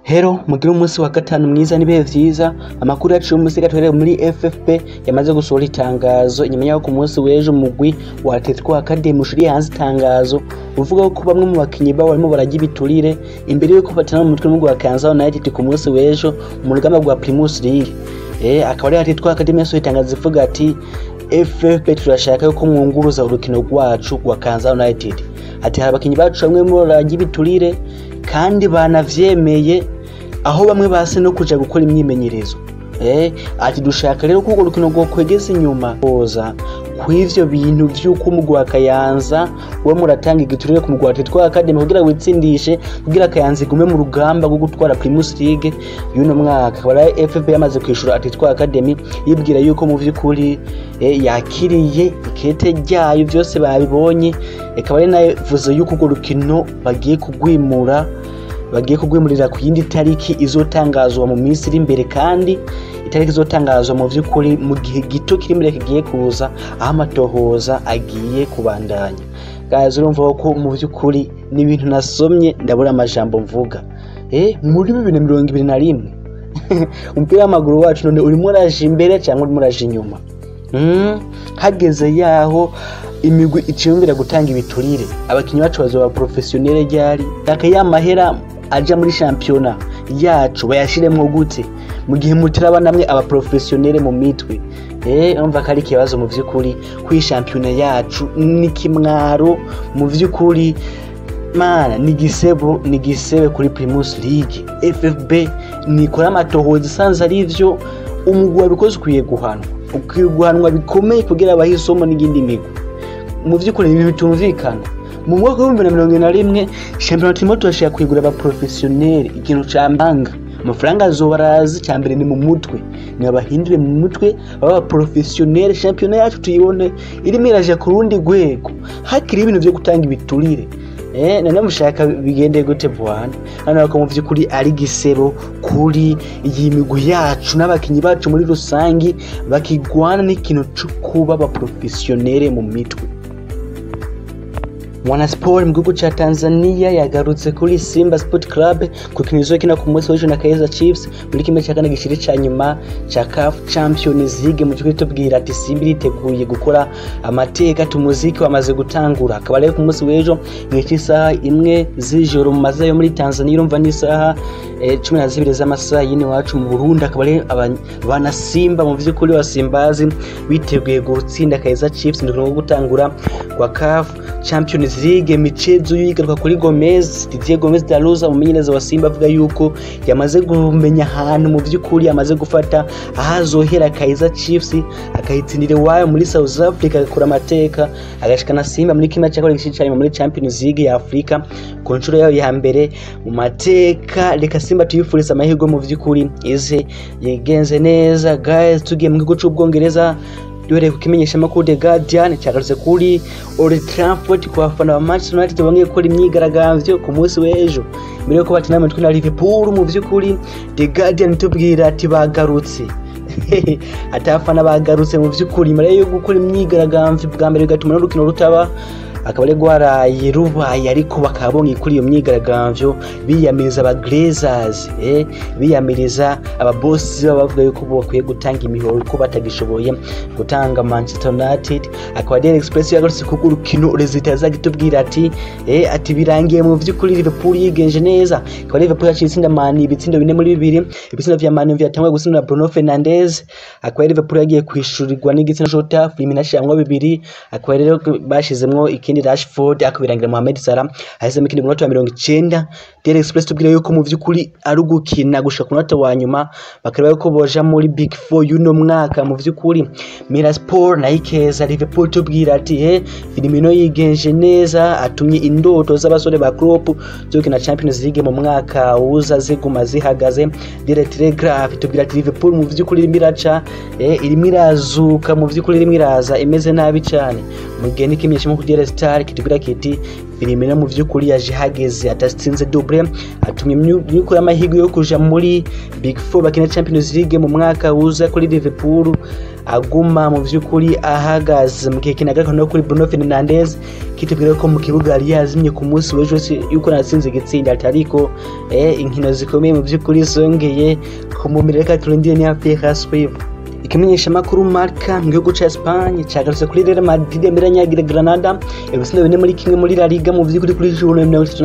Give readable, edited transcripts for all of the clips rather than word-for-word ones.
Hero mugire umunsi wa gatanu mwiza nibihe vyiza. Amakuru yacu umunsi gatwereye muri FFP yamaze gusohora itangazo inyuma yaho ku munsi w'ejo mugwi wa Atletico Academy ushiri hanze itangazo uvuga ko bamwe mu bakinyi bawo barimo barajya ibiturire imbere yuko batana mu mutwe n'umugwi wa Kansas United ku munsi w'ejo mu rugamba rwa Primus Ligue. Akaba ari Atletico Academy yasohoye itangazo ivuga ati FFP turashaka yuko mwunguruza urukino rwacu rwa Kansas United. Ati hari abakinyi bacu bamwe mu barajya ibiturire kandi banavyemeye aho bamwe base no kuja gukora imyimenyerezo. Ati dushaka rero ko urukino rwo kwegeza inyuma woza kw'ivyo bintu vy'uko umugwi wa Kayanza we muratanga igiturire ku mugwi wa Atletico Academy kugira witsindishe kugira Kayanza igume mu rugamba rwo gutwara Primus Ligue y'uno mwaka. Bara FFP yamaze kwishura Atletico Academy yibwira yuko mu vy'ukuri yakiriye ikete ryayo byose babibonye. Akaba ari navuze yuko urwo rukino bagiye kugwimurira ku yindi tariki izotangazwa mu minsi iri imbere, kandi itariki izotangazwa mu vy'ukuri mu gihe gito kiri imbere kigiye kuza aho amatohoza agiye kubandanya. Guys, urumva ko mu vy'ukuri ni ibintu nasomye ndabura amajambo mvuga. Muri 2021 umupira w'amaguru wacu none urimo uraje imbere cyangwa urimo uraje inyuma? Hageze yaho imigwi iciyumvira gutanga ibiturire abakinyi bacu bazoba professionnel ryari akayamahera aja muri championnat yacu bayashiremwo gute mu gihe mutiraba namwe aba professionnel mu mitwe? Umva kari kibazo mu vy'ukuri kwi championnat yacu ni kimwaro mu vy'ukuri mana ni gisebe kuri Primus Ligue. FFB nikora amatohoza isanze ari ivyo umugwi wabikoze ukwiye guhanwa bikomeye kugira abahisomo n'igindi migwi. Mu vy'ukuri ibintu bitumvikana mu mwaka wa 2021 championnat turimo turashaka kwigura aba professionnel ikintu cambanga amafaranga azobarazi cyambere ni mu mutwe ni abahindure mu mutwe aba professionnel championnat yacu tuyibone irimo iraje ku rundi rwego hakiri ibintu byo gutanga ibiturire. None mushaka bigende gute bwana? Hano ko mu vy'ukuri ari gisebo kuri iyi migwi yacu n'abakinyi bacu muri rusangi bakigwana n'ikintu cyo kuba aba professionnel mu mitwe. Mwana sport mu gihugu ca Tanzania yagarutse kuri Simba Sport Club ku kinzo kina ku munsi w'ejo na Kaizer Chiefs muri kimwe cya kane gishiri ca nyuma ca CAF Champions League. Mu gihe tubwira ati Simba iriteguye gukora amateka tumuziki wamaze gutangura. Akaba rero ku munsi w'ejo nk'isaha imwe z'ijoro mu maza yo muri Tanzania urumva n'isaha 12 z'amasaha yini wacu mu Burundi. Akaba rero abana Simba mu vy'ukuri wasimbazi biteguye gutsinda Kaizer Chiefs ndiko gutangura kwa CAF Champions Ligue. Michezo yigaruka kuri Didier Gomez Daluza umumenyereza wa Simba avuga yuko yamaze kumenya ahantu mu vy'ukuri yamaze gufata ahazohera Kaizer Chiefs akayitsindire wayo muri South Africa akora amateka agashikana Simba muri kimwe cyakora gishicanye muri Champions League ya Afrika ku nshuro yayo ya mbere mu mateka. Reka Simba tuyifuriza amahirwe mu vy'ukuri ize yigenze neza. Guys, tugiye mu gihugu cy'Ubwongereza dore kukimenyesha makuru The Guardian cyagarutse kuri Old Trafford kwa fana wa Manchester United bamwe gukora imyigaragambyo ku munsi w'ejo mbere yuko batina mu na Liverpool. Mu vy'ukuri The Guardian tubwira ati bagarutse atafana bagarutse mu vy'ukuri mbere yo gukora imyigaragambyo bwa mbere bigatuma n'urukino rutaba. Akaba ari gwaraye rubaye ariko bakabonye kuri iyo myigaragambyo biyamiriza aba Glazers biyamiriza aba boss bavuga yuko bakwiye gutanga imihoro ko batagishoboye gutanga Manchester United. Akaba Daily Express yagarutse ku rukino resultat zagitubwira ati birangiye mu vy'ukuri Liverpool yigenje neza. Akaba Liverpool yacitsinda Man ibitsindo 4 muri 2 ibitsindo vya Man vyatangwa gusinda Bruno Fernandes. Akaba Liverpool yagiye kwishurirwa n'igitsina Jota Firmino shamwa 2. Akaba rero bashizemwo ikindi Rashford akubirangira Mohamed Salah ahise mikindi munota wa 90. Daily Express tubwira yuko mu vy'ukuri ari ugukina gushaka kunota wa nyuma bakareba yuko boja muri Big 4 y'uno mwaka. Mu vy'ukuri Mirror Sport na ikeza Liverpool tubwira ati Firmino yigenje neza atumye indoto z'abasore ba Klopp zo kina Champions League mu mwaka uza ziguma zihagaze. Daily Telegraph tubwira ati Liverpool mu vy'ukuri imiraca irimo irazuka mu vy'ukuri irimo iraza imeze nabi cyane mu gihe n'ikimenyesha mu kugera Star kitubwira kiti Firmino mu vyukuri yaje hageze atatsinze double atumye myuko y'amahigo yo kuja muri Big 4 bakina Champions League mu mwaka uza kuri Liverpool aguma mu vyukuri ahagaze mu kikinaga no kuri Bruno Fernandes kitubwira ko mu kibuga yari yazimye ku munsi w'ejo yuko natsinze gitsinda ariko inkino zikomeye mu vyukuri zongeye kumumireka turindire ni after swift ikimenyesha makuru marka mu gihugu ca Espagne cyagarutse kuri Real Madrid imiranyagire Granada ibisino bine muri kimwe muri La Liga mu vyukuri kuri juru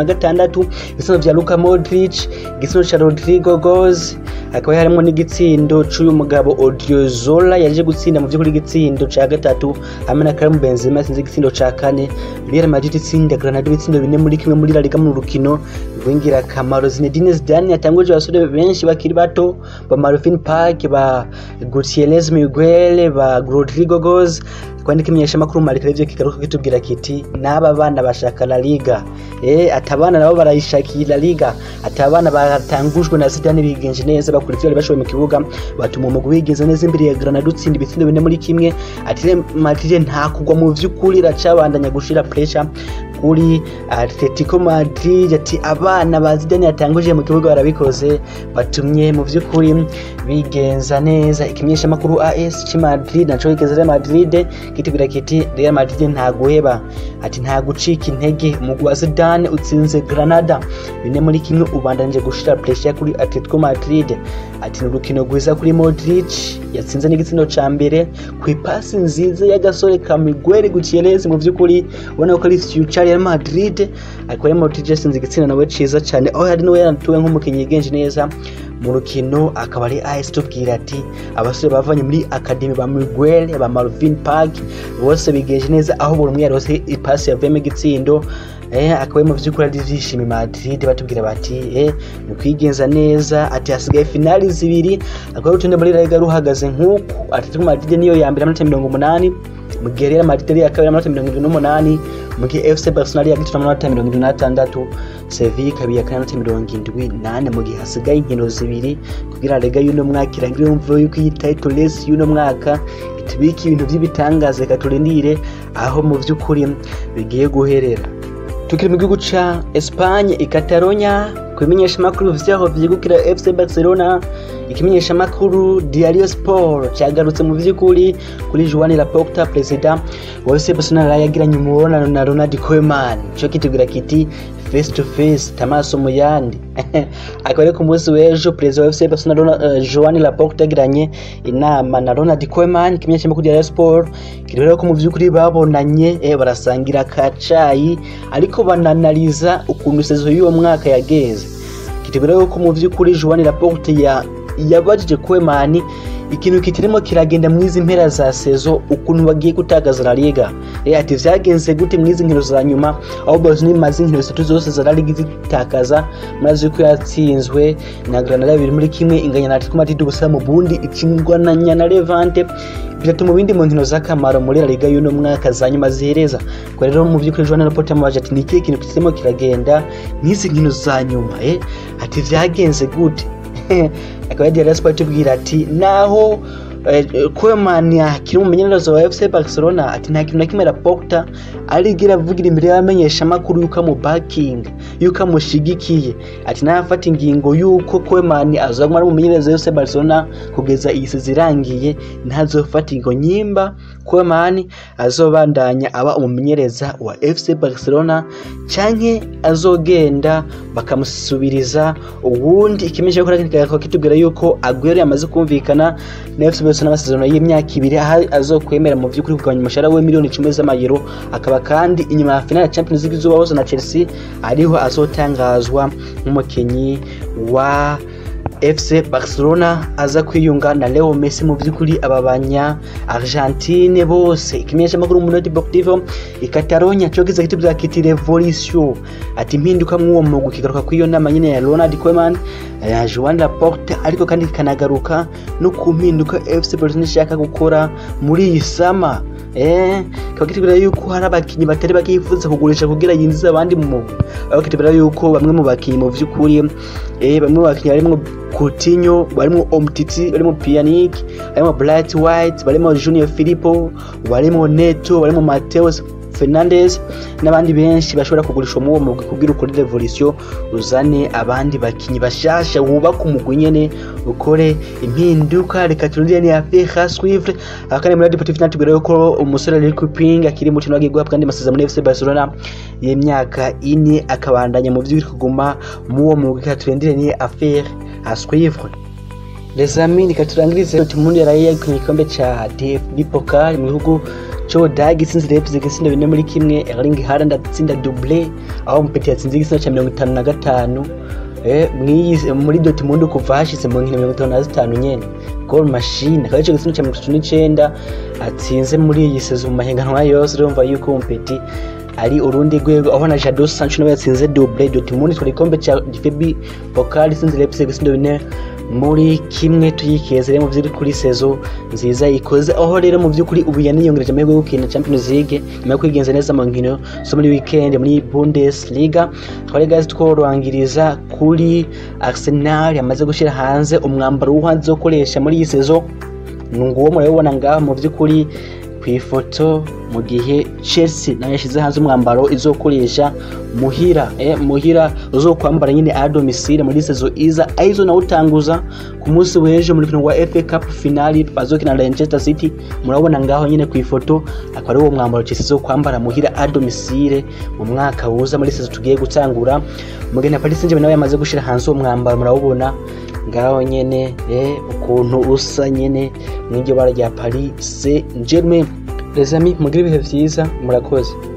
36 ibisino vya Luka Modric igisino ca Rodrigo Goes akaba harimo n'igitsindo c'uyu mugabo Odriozola yaje gutsinda mu vyukuri igitsindo ca gatatu hamwe na Karim Benzema sinze igitsindo ca kane Real Madrid itsinda Granada ibitsindo bine muri kimwe muri La Liga mu rukino rwingira kamaro Zinedine Zidane yatanguje abasore benshi bakiri bato ba Marvin Park ba Gutierrez Miguel ba Rodrigo Goes kwandika imenyesha makuru marika rivyo kigaruka kitubwira kiti n'aba bana bashaka La Liga atabana nabo barayishakira La Liga atabana batangujwe na Zidane bigenje neza bakuri ivyo bashoboye mu kibuga batuma umugwi wigenza neza imbere ya Granada utsinda ibitsindo bine muri kimwe ati Madrid nta kugwa mu vy'ukuri racabandanya gushira pressure kuri Atletico Madrid ati abana ba Zidane yatanguje mu kibuga barabikoze batumye mu vy'ukuri bigenza neza ikimenyesha makuru AS ci Madrid naco igeze Real Madrid kitubwira kiti Real Madrid nta guheba ati nta gucika intege umugwi wa Zidane utsinze Granada bine muri kimwe ubandanje gushira pressure kuri Atletico Madrid ati n'urukino gwiza kuri Modric yatsinze n'igitsindo ca mbere ku ipasi nziza y'agasore ka Miguel Gutierrez mu vy'ukuri ubona ko ari future Real Madrid akora Modric yasinze igitsindo nawe ciza cyane aho hari no yanatuwe nk'umukinyi yigenje neza mu rukino akaba ari AS tubwira ati abasore bavanye muri academy ba Miguel ba Marvin Park bose bigeje neza aho buri umwe yarose ipasi yavemo igitsindo akaba mu vy'ukuri ari vyishimi Madrid batubwira bati ni kwigenza neza ati hasigaye finali zibiri akaba rutonde muri La Liga ruhagaze nk'uko Atletico Madrid niyo ya mbere amanota 80 mu gihe Real Madrid ya kabiri amanota 78 mu gihe FC Barcelona ya gatatu amanota 76 Sevilla kabiya amanota 78 mu gihe hasigaye inkino zibiri kugira La Liga y'uno mwaka irangire umvuye yuko iyi title race y'uno mwaka itubika ibintu by'ibitangaze katurindire aho mu vy'ukuri bigiye guherera tukiri mu gihugu ca Espagne Catalonia kumenyesha makuru vyaho vyigukira FC Barcelona ikimenyesha makuru Diario Sport cyagarutse mu vy'ukuri kuri Joan Laporta president wa FC Barcelona yagiranye umubonano na Ronald Koeman cyo kitubwira kiti face to face tamaso muyandi akaba ku munsi w'ejo president wa FC Barcelona Joan Laporta yagiranye inama na Ronald Koeman ikimenyesha makuru Diario Sport kirero ko mu vy'ukuri babonanye barasangira kacayi ariko bananaliza ukuntu sezo y'uwo mwaka yageze kitubwira ko mu vy'ukuri Joan Laporta yabajije Koeman ikintu kitirimo kiragenda mwizi mpera za sezo ukuntu bagiye gutagaza La Liga ati vyagenze gute mwizi nkino za nyuma aho Barcelona imaze inkino 3 zose za La Liga zitakaza maze ko yatsinzwe na Granada biri muri kimwe inganya na Atletico Madrid gusa mu bundi ikingwa na Nyana Levante bitatu mu bindi mu nkino z'akamaro muri La Liga y'uno mwaka za nyuma zihereza ko rero mu vy'ukuri Joan Laporta mubaje ati niki kintu kitirimo kiragenda mwizi nkino za nyuma ati vyagenze gute akaba Diario Sport tubwira ati naho Koeman akiri umumenyereza wa FC Barcelona ati nta kintu nakimwe Laporta arigira avugira imbere y'abamenyesha makuru yuko mu backing yuko amushigikiye ati nafata ingingo yuko Koeman azaguma ari umumenyereza wa FC Barcelona kugeza iyi sezirangiye ntazofata ingo nyimba Koeman azobandanya aba umumenyereza wa FC Barcelona canke azogenda bakamusubiriza ubundi ikimeje ko kitubwira yuko Aguero yamaze kumvikana na FC Barcelona amasezerano y'imyaka 2 aho azokwemera mu vy'ukuri kugabanya umushahara we miliyoni 10 z'amayero akaba kandi inyuma ya finale ya Champions League zubaho na Chelsea ariho azotangazwa nk'umukenyi wa FC Barcelona aza kwiyunga na Leo Messi mu vy'ukuri ababanya Argentine bose ikimenyesha makuru mu Deportivo Catalonia cyogize kitubya kiti revolution ati impinduka mw'uwo mugu kigaruka kwiyo nama nyine ya Ronald Koeman ya Joan Laporta ariko kandi kanagaruka no kumpinduka FC Barcelona ishaka gukora muri isama kakitubira yuko hari abakinyi batari bakifuza kugurisha kugira yinjiza abandi mu mugu bakitubira yuko bamwe mu bakinyi mu vy'ukuri bamwe mu bakinyi barimo Coutinho barimo Omtiti barimo Pjanic barimo Bright White barimo Junior Firpo barimo Neto barimo Mateus Fernandes n'abandi benshi bashobora kugurisha mu mugwi kugira ukuri revolution uzane abandi bakinyi bashasha wubaka umugwi nyene ukore impinduka. Reka turindire ni affaire suivre akane muri Deportivo natubwira yuko umusore ari kupinga akiri mu kino agiye kandi masezerano muri FC Barcelona y'imyaka 4 akabandanya mu vy'uri kuguma mu mugwi. Reka turindire ni affaire à suivre. Les amis, reka turangirize Dortmund yaraye ku gikombe ca DFB Pokal mu bihugu cyo Dagi sinzi Leipzig gitsinda bine muri kimwe, Erling Haaland atsinda double aho Mpeti yatsinze igitsina ca 55 muri Dortmund kuva hashize mu 55 nyene goal machine kaje igitsina ca 39 atsinze muri iyi season mu mahiganwa yose. Urumva yuko Mpeti ari urundi rwego aho na Jadon Sancho nawe yatsinze double. Dortmund ku gikombe ca DFB Pokal sinzi Leipzig gitsinda bine muri kimwe tuyikeze rero mu vyiri kuri saison nziza ikoze aho rero mu vyukuri ubu yaniyongereje amahirwe yo gukina Champions League nyuma yo kwigenza neza mu nkino so muri weekend muri Bundesliga. Twari guys tworangiriza kuri Arsenal yamaze gushira hanze umwambaro w'uhanze zo koresha muri iyi saison nguwo murabona ngaho mu vyukuri kwifoto mu gihe Chelsea nayo yashize hanze umwambaro izokoresha muhira uzokwambara nyine a domicile muri saison iza aizo na utanguza ku munsi w'ejo muri final wa FA Cup finale bazokina na Manchester City. Murabona ngaho nyine kwifoto akaba ari uwo mwambaro Chelsea izokwambara muhira a domicile mu mwaka wuza muri saison tugiye gutangura. Mugena Paris Saint-Germain nawe yamaze gushira hanze uwo mwambaro murabona ngaho nyene ukuntu usa nyene n'iryo bara rya Paris Saint-Germain. Les amis, mugire ibihe vyiza murakoze.